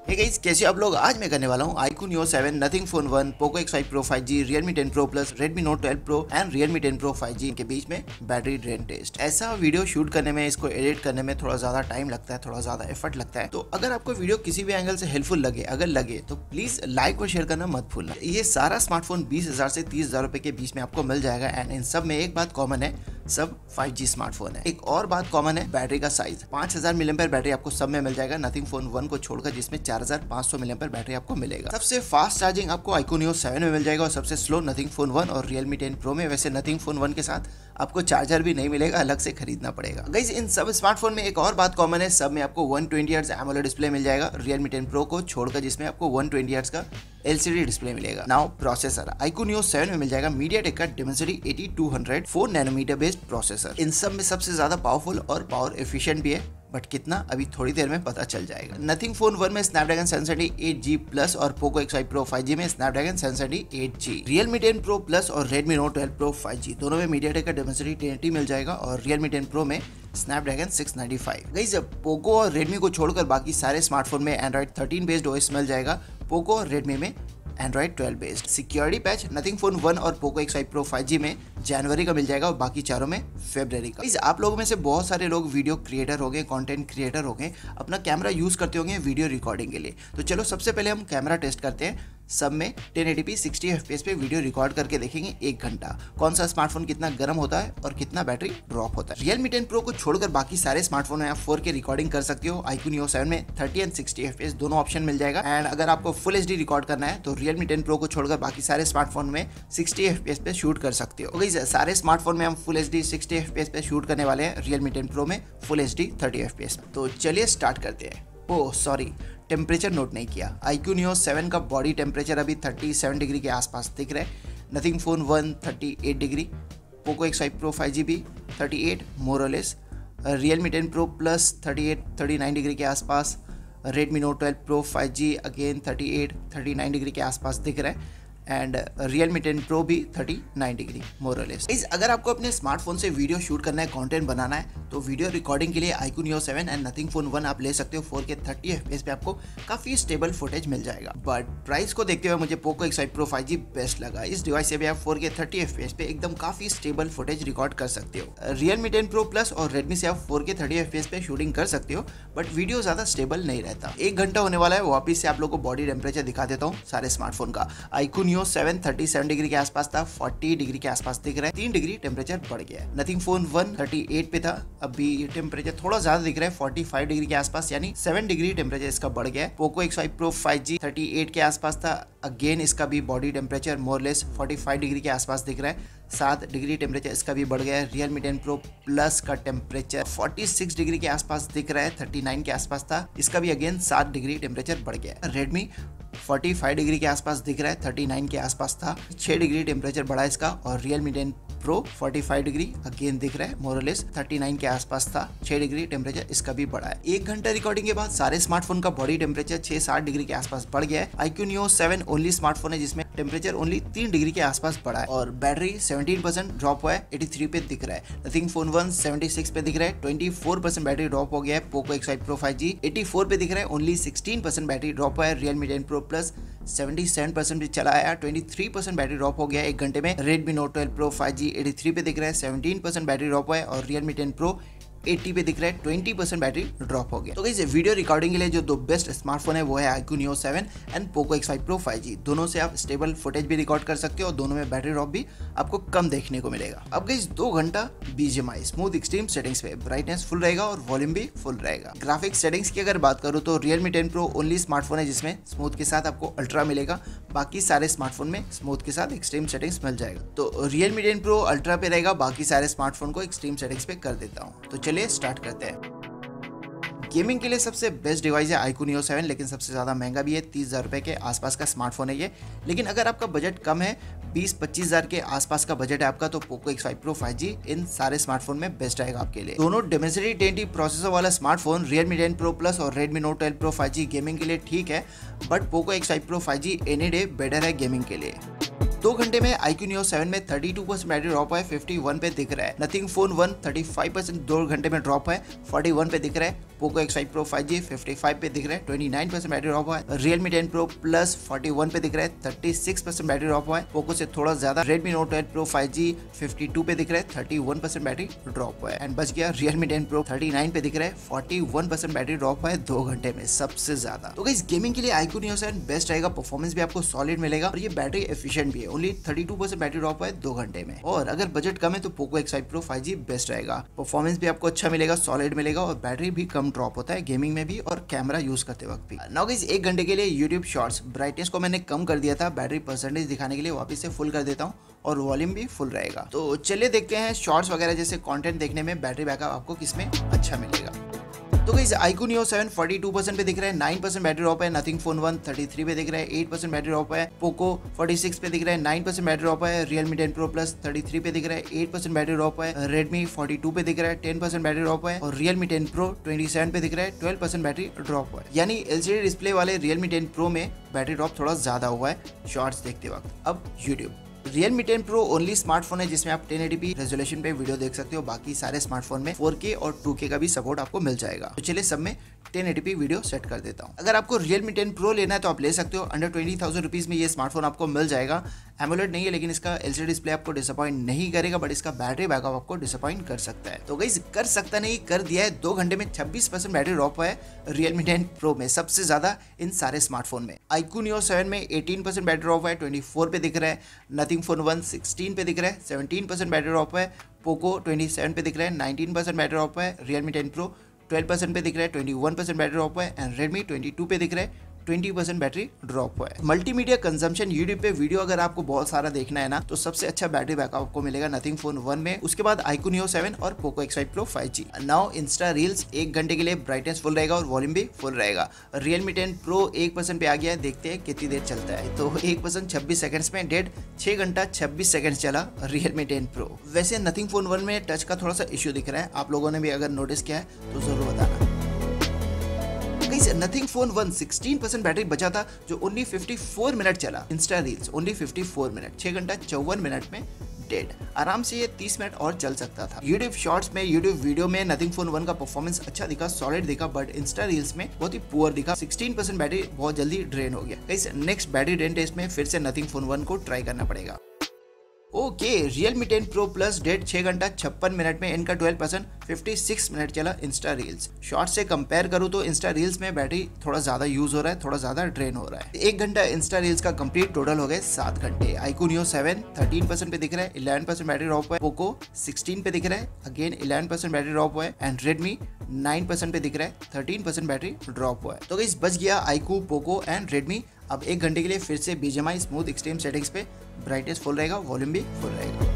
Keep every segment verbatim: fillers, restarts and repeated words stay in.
Hey guys, कैसे हो आप लोग। आज मैं करने वाला हूँ iQOO Neo seven, Nothing Phone one, Poco X five Pro five G, Realme ten Pro Plus, Redmi Note twelve Pro and Realme ten Pro five G के बीच में बैटरी ड्रेन टेस्ट। ऐसा वीडियो शूट करने में, इसको edit करने में थोड़ा ज्यादा टाइम लगता है, थोड़ा ज्यादा एफर्ट लगता है। तो अगर आपको वीडियो किसी भी एंगल से हेल्पफुल लगे, अगर लगे तो प्लीज लाइक और शेयर करना मत भूलना। ये सारा स्मार्टफोन बीस हजार से तीस हजार रुपए के बीच में आपको मिल जाएगा एंड इन सब में एक बात कॉमन है, सब फाइव जी स्मार्टफोन है। एक और बात कॉमन है, बैटरी का साइज। पांच हजार मिली एम्पीयर बैटरी आपको सब में मिल जाएगा, नथिंग फोन वन को छोड़कर, जिसमें चार हजार पाँच सौ मिली एम्पीयर बैटरी आपको मिलेगा। सबसे फास्ट चार्जिंग आपको iQOO Neo सेवन में मिल जाएगा और सबसे स्लो नथिंग फोन वन और Realme टेन Pro में। वैसे नथिंग फोन वन के साथ आपको चार्जर भी नहीं मिलेगा, अलग से खरीदना पड़ेगा। गाइस, इन सब स्मार्टफोन में एक और बात कॉमन है, सब में आपको one twenty hertz AMOLED display मिल जाएगा, Realme टेन Pro को छोड़कर, जिसमें आपको वन ट्वेंटी हर्ट्ज का एलसीडी डिस्प्ले मिलेगा। Now processor, iQOO Neo seven में मिल जाएगा MediaTek का Dimensity eighty two hundred four nanometer based processor. इन सब में सबसे ज्यादा पावरफुल और पावर एफिशिएंट भी है, बट कितना अभी थोड़ी देर में पता चल जाएगा। नथिंग फोन वन में Snapdragon seven seventy eight G plus और Poco X five Pro five G में Snapdragon seven seventy eight G. Realme ten Pro Plus और Redmi Note twelve Pro five G दोनों में MediaTek का Dimensity ten eighty मिल जाएगा और Realme ten Pro में Snapdragon six ninety five. Guys, Poco और Redmi को छोड़कर बाकी सारे स्मार्टफोन में Android थर्टीन बेस्ड ओएस मिल जाएगा, Poco और Redmi में Android twelve based. Security patch Nothing phone one और Poco X five Pro five G में जनवरी का मिल जाएगा और बाकी चारों में फरवरी का। इस आप लोगों में से बहुत सारे लोग वीडियो क्रिएटर हो गए, कंटेंट क्रिएटर हो गए, अपना कैमरा यूज करते होंगे वीडियो रिकॉर्डिंग के लिए। तो चलो सबसे पहले हम कैमरा टेस्ट करते हैं। सब में ten eighty P sixty F P S पे वीडियो रिकॉर्ड करके देखेंगे एक घंटा, कौन सा स्मार्टफोन कितना गर्म होता है और कितना बैटरी ड्रॉप होता है। Realme टेन Pro को छोड़कर बाकी सारे स्मार्टफोन में आप फोर के रिकॉर्डिंग कर सकते हो। iQOO Neo सेवन में thirty and sixty F P S दोनों ऑप्शन मिल जाएगा एंड अगर आपको फुल एच डी रिकॉर्ड करना है तो Realme टेन Pro को छोड़कर बाकी सारे स्मार्टफोन में सिक्सटी एफ पी एस पे शूट कर सकते हो। गाइस, सारे स्मार्टफोन में हम full H D sixty F P S पे शूट करने वाले हैं, Realme टेन Pro में full H D thirty F P S. तो चलिए स्टार्ट करते हैं। ओह सॉरी, टेम्परेचर नोट नहीं किया। iQOO Neo सेवन का बॉडी टेम्परेचर अभी थर्टी सेवन डिग्री के आसपास दिख रहा है। Nothing phone one thirty eight degree, Poco X five Pro five G भी थर्टी एट मोर और less, Realme ten Pro Plus thirty eight thirty nine degree के आसपास, Redmi Note twelve Pro five G again thirty eight thirty nine degree के आसपास दिख रहा है and Realme ten Pro भी थर्टी नाइन डिग्री मोर और लेस। अगर आपको अपने स्मार्टफोन से वीडियो शूट करना है, कंटेंट बनाना है, तो वीडियो रिकॉर्डिंग के लिए iQOO Neo seven and Nothing phone one आप ले सकते हो। Four K thirty F P S पे आपको काफी स्टेबल फुटेज मिल जाएगा, बट प्राइस को देखते हुए मुझे Poco X five Pro five G best लगा। इस डिवाइस से भी आप four K thirty F P S पे एकदम काफी स्टेबल फुटेज रिकॉर्ड कर सकते हो। Realme टेन Pro Plus और Redmi से आप four K thirty F P S पे शूटिंग कर सकते हो, बट वीडियो ज्यादा स्टेबल नहीं रहता। एक घंटा होने वाला है, वापिस से आप लोग को बॉडी टेम्परेचर दिखा देता हूँ सारे स्मार्टफोन का। iQOO Neo seven thirty seven degree के आसपास था, फोर्टी डिग्री के आसपास दिख रहा है, तीन डिग्री टेम्परेचर बढ़ गया है। Nothing phone one thirty eight पे था, अभी टेम्परेचर थोड़ा ज्यादा दिख रहा है, फोर्टी फाइव डिग्री के आसपास, यानी सेवन डिग्री टेम्परेचर इसका बढ़ गया है। Poco X five Pro five G thirty eight के आसपास था, अगेन इसका भी body temperature more less forty five degree के आसपास दिख रहा है, सात डिग्री टेम्परेचर इसका भी बढ़ गया है। Realme टेन Pro Plus का टेम्परेचर फोर्टी सिक्स डिग्री के आसपास दिख रहा है, थर्टी नाइन के आसपास था, इसका भी अगेन सात डिग्री टेम्परेचर बढ़ गया है। Redmi फोर्टी फाइव डिग्री के आसपास दिख रहा है, थर्टी नाइन के आसपास था, छह डिग्री टेम्परेचर बढ़ा इसका। और Realme ten Pro forty five degree again दिख रहा है, मोर और लेस थर्टी नाइन के आसपास था, छह डिग्री टेम्परेचर इसका भी बढ़ा है। एक घंटा रिकॉर्डिंग के बाद सारे स्मार्टफोन का बॉडी टेम्परेचर छह सात डिग्री के आसपास बढ़ गया है। iQOO Neo seven only smartphone है जिसमें टेम्परेचर ओनली तीन डिग्री के आसपास बढ़ा है और बैटरी सेवनटीन परसेंट ड्रॉप हुआ है, एटी थ्री पे दिख रहा है। Nothing phone one seventy six पे दिख रहा है, twenty four percent battery drop हो गया है। Poco X five Pro five G eighty four पे दिख रहा है, only sixteen percent battery drop हुआ है। Realme ten Pro Plus seventy seven percent भी चला आया, twenty three percent battery drop हो गया एक घंटे में। Redmi Note twelve Pro five G eighty three पे दिख रहा है, सेवनटीन परसेंट बैटरी ड्रॉप हुआ है और Realme टेन Pro एटी पे दिख रहा है, ट्वेंटी परसेंट बैटरी ड्रॉप हो गया। तो गाइस, वीडियो रिकॉर्डिंग के लिए जो दो बेस्ट स्मार्टफोन है वो है iQOO Neo seven and Poco X five Pro five G. दोनों से आप स्टेबल फुटेज भी रिकॉर्ड कर सकते हो और दोनों में बैटरी ड्रॉप भी आपको कम देखने को मिलेगा। अब गाइस, दो घंटा B G M I smooth extreme settings पे, ब्राइटनेस फुल रहेगा और वॉल्यूम भी फुल रहेगा। ग्राफिक्स सेटिंग्स की अगर बात करूँ तो Realme ten Pro only smartphone है जिसमें स्मूथ के साथ आपको अल्ट्रा मिलेगा, बाकी सारे स्मार्टफोन में स्मूथ के साथ एक्सट्रीम सेटिंग्स मिल जाएगा। तो Realme टेन Pro अल्ट्रा पे रहेगा, बाकी सारे स्मार्टफोन को एक्सट्रीम सेटिंग्स पे कर देता हूँ। तो चलिए स्टार्ट करते हैं। गेमिंग के लिए सबसे बेस्ट डिवाइस है iQOO Neo सेवन, लेकिन सबसे ज़्यादा महंगा भी है, तीस हज़ार रुपये के आसपास का स्मार्टफोन है ये। लेकिन अगर आपका बजट कम है, बीस पच्चीस हज़ार के आसपास का बजट है आपका, तो Poco X five Pro five G इन सारे स्मार्टफोन में बेस्ट रहेगा आपके लिए। दोनों Dimensity टेन टी प्रोसेसर वाला smartphone Realme ten Pro Plus और Redmi Note twelve Pro five G gaming के लिए ठीक है, but Poco X five Pro five G any day better है गेमिंग के लिए। दो घंटे में iQOO Neo सेवन में thirty two percent battery drop है, फिफ्टी वन पे दिख रहा है। Nothing phone one thirty five percent दो घंटे में ड्रॉप है, फोर्टी वन पे दिख रहा है। Poco X five pro five G fifty five पे दिख रहा है, twenty nine percent battery drop हुआ है। Realme ten Pro Plus forty one पे दिख रहा है, thirty six percent battery drop हुआ है। पोको से थोड़ा ज्यादा Redmi Note twelve Pro five G fifty two पे दिख रहा है, thirty one percent battery drop हुआ है। एंड बच गया Realme ten Pro thirty nine पे दिख रहा है, forty one percent battery drop हुआ है दो घंटे में, सबसे ज्यादा। तो गाइस गेमिंग के लिए iQOO Neo सेवन बेस्ट रहेगा, परफॉर्मेंस भी आपको सॉलिड मिलेगा और ये बैटरी एफिशिएंट भी है। Only thirty two percent battery drop हुआ है दो घंटे में। और अगर बजट कम है तो Poco X five pro five G best रहेगा, परफॉर्मेंस भी आपको अच्छा मिलेगा, सॉलिड मिलेगा और बैटरी भी कम ड्रॉप होता है गेमिंग में भी और कैमरा यूज करते वक्त भी। नाउ गाइस एक घंटे के लिए यूट्यूब शॉर्ट्स ब्राइटनेस को मैंने कम कर दिया था, बैटरी परसेंटेज दिखाने के लिए वापस से फुल कर देता हूँ और वॉल्यूम भी फुल रहेगा। तो चलिए देखते हैं शॉर्ट्स वगैरह जैसे कंटेंट देखने में बैटरी बैकअप आपको किसमें अच्छा मिलेगा। तो guys iQOO Neo seven forty two percent पे दिख रहा है, नाइन परसेंट बैटरी ड्रॉप है। Nothing phone one thirty three पे दिख रहा है, एट परसेंट बैटरी ड्रॉप है। पोको फोर्टी सिक्स पे दिख रहा है, नाइन परसेंट बैटरी ड्रॉप है। Realme ten Pro Plus thirty three पे दिख रहा है, एट परसेंट बैटरी ड्रॉप है। Redmi फोर्टी टू पे दिख रहा है, टेन परसेंट बैटरी ड्रॉप है। और Realme ten Pro twenty seven पे दिख रहा है, ट्वेल्व परसेंट बैटरी ड्रॉप है। यानी एलसीडी डिस्प्ले वाले Realme टेन Pro में बैटरी ड्रॉप थोड़ा ज्यादा हुआ है शॉर्ट्स देखते वक्त। अब YouTube Realme ten Pro only smartphone है जिसमें आप टेन एटी पी रेजोल्यूशन पे वीडियो देख सकते हो, बाकी सारे स्मार्टफोन में फोर के और टू के का भी सपोर्ट आपको मिल जाएगा। तो चलिए सब में ten eighty P video set कर देता हूँ। अगर आपको Realme टेन Pro लेना है तो आप ले सकते हो, अंडर ट्वेंटी थाउजेंड रुपीज में ये स्मार्टफोन आपको मिल जाएगा। एमोलेड नहीं है लेकिन इसका एलसीडी डिस्प्ले आपको डिसअपॉइंट नहीं करेगा, बट इसका बैटरी बैकअप आपको डिसअपॉइंट कर सकता है। तो गाइस कर सकता नहीं, कर दिया है। दो घंटे में छब्बीस परसेंट बैटरी ड्रॉप है Realme टेन Pro में, सबसे ज्यादा इन सारे स्मार्टफोन में। iQOO Neo सेवन में एटीन परसेंट बैटरी ड्रॉप है, ट्वेंटी फोर पे दिख रहा है। नथिंग फोन वन सिक्सटीन पे दिख रहा है, सेवनटीन परसेंट बैटरी ड्रॉप है। पोको ट्वेंटी सेवन पे दिख रहा है, नाइनटीन परसेंट बैटरी ड्रॉप है। Realme ten Pro twelve percent पे दिख रहा है, twenty one percent battery drop है। एंड Redmi ट्वेंटी टू पे दिख रहा है, ट्वेंटी परसेंट बैटरी ड्रॉप हुआ है। मल्टीमीडिया कंजम्पशन यूट्यूब पे वीडियो अगर आपको बहुत सारा देखना है ना तो सबसे अच्छा बैटरी बैकअप आपको मिलेगा नथिंग फोन वन में, उसके बाद iQOO Neo सेवन और Poco X five pro five G. Now insta reels एक घंटे के लिए ब्राइटनेस फुल रहेगा और वॉल्यूम भी फुल रहेगा। Realme टेन Pro एक परसेंट पे आ गया है, देखते हैं कितनी देर चलता है। तो एक परसेंट छब्बीस सेकंड्स में डेढ़ छह घंटा छब्बीस सेकंड चला Realme टेन Pro। वैसे नथिंग फोन वन में टच का थोड़ा सा इश्यू दिख रहा है, आप लोगों ने भी अगर नोटिस किया है तो जरूर बताना। Nothing phone one sixteen percent battery बचा था जो ओनली फिफ्टी फोर मिनट चला। Insta reels only fifty four minute, छह घंटा चौवन मिनट में डेड। आराम से ये तीस मिनट और चल सकता था। यूट्यूब शॉर्ट्स में, यूट्यूब वीडियो में नथिंग फोन वन का परफॉर्मेंस अच्छा दिखा, सॉलिड दिखा, बट इंस्टा रील्स में बहुत ही पुअर दिखा। सिक्सटीन परसेंट बैटरी बहुत जल्दी ड्रेन हो गया। Guys next battery drain test में फिर से नथिंग फोन वन को ट्राई करना पड़ेगा। Okay Realme ten Pro Plus dead छह घंटा छप्पन मिनट में, इनका twelve percent fifty six minute चला इंस्टा रील्स। शॉर्ट से कंपेयर करूँ तो इंस्टा रील्स में बैटरी थोड़ा ज्यादा यूज हो रहा है, थोड़ा ज्यादा ड्रेन हो रहा है। एक घंटा इंस्टा रील्स का कंप्लीट टोटल हो गए सात घंटे। iQOO Neo seven thirteen percent पे दिख रहा है, इलेवन परसेंट बैटरी ड्रॉप है। पोको सिक्सटीन पे दिख रहा है, again eleven percent battery drop हुआ है। एंड Redmi नाइन परसेंट पे दिख रहा है, थर्टीन परसेंट बैटरी ड्रॉप हुआ है। तो गाइस बच गया iQOO, पोको एंड Redmi। अब एक घंटे के लिए फिर से B G M I smooth extreme settings पे ब्राइटनेस फुल रहेगा, वॉल्यूम भी फुल रहेगा।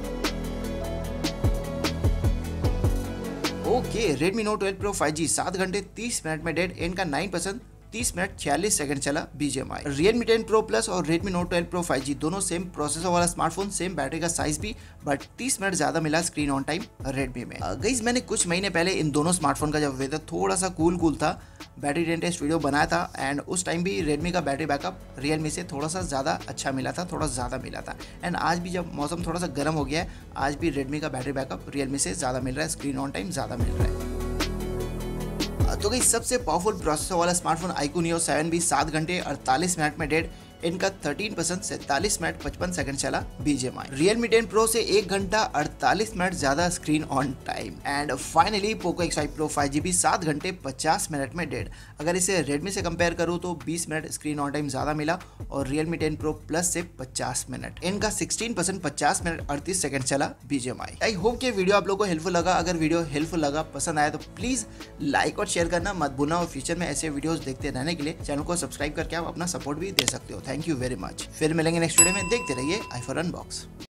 Okay Redmi Note twelve Pro five G सात घंटे तीस मिनट में डेड, एंड का नाइन परसेंट तीस मिनट छियालीस सेकंड चला B G M I। Realme ten Pro Plus और Redmi Note twelve Pro five G दोनों सेम प्रोसेसर वाला स्मार्टफोन, सेम बैटरी का साइज भी, बट तीस मिनट ज्यादा मिला स्क्रीन ऑन टाइम Redmi में। गाइस मैंने कुछ महीने पहले इन दोनों स्मार्टफोन का जब वेदर थोड़ा सा कूल कूल था, बैटरी ड्रेन टेस्ट वीडियो बनाया था, एंड उस टाइम भी Redmi का बैटरी बैकअप Realme से थोड़ा सा ज्यादा अच्छा मिला था, थोड़ा ज्यादा मिला था। एंड आज भी जब मौसम थोड़ा सा गर्म हो गया है, आज भी Redmi का बैटरी बैकअप Realme से ज्यादा मिल रहा है, स्क्रीन ऑन टाइम ज्यादा मिल रहा है। तो गाइस सबसे पावरफुल प्रोसेसर वाला स्मार्टफोन iQOO Neo सेवन भी सात घंटे अड़तालीस मिनट में डेड, इनका थर्टीन परसेंट सैंतालीस मिनट पचपन सेकंड चला B G M I। Realme ten Pro से एक घंटा अड़तालीस मिनट ज्यादा screen on time. And finally Poco X five pro five G भी सात घंटे पचास मिनट में डेड। अगर इसे Redmi से कंपेयर करूँ तो बीस मिनट स्क्रीन ऑन टाइम ज्यादा मिला, और Realme टेन Pro Plus से पचास मिनट, इनका सिक्सटीन परसेंट पचास मिनट अड़तीस सेकंड चला B G M I। I hope कि वीडियो आप लोगों को हेल्पफुल लगा। अगर वीडियो हेल्पफुल लगा, पसंद आया तो प्लीज लाइक और शेयर करना मत भूलना, और फ्यूचर में ऐसे वीडियोस देखते रहने के लिए चैनल को सब्सक्राइब करके आप अपना सपोर्ट भी दे सकते हो। Thank you very much. फिर मिलेंगे नेक्स्ट वीडियो में, देखते रहिए आई फॉर अनबॉक्स।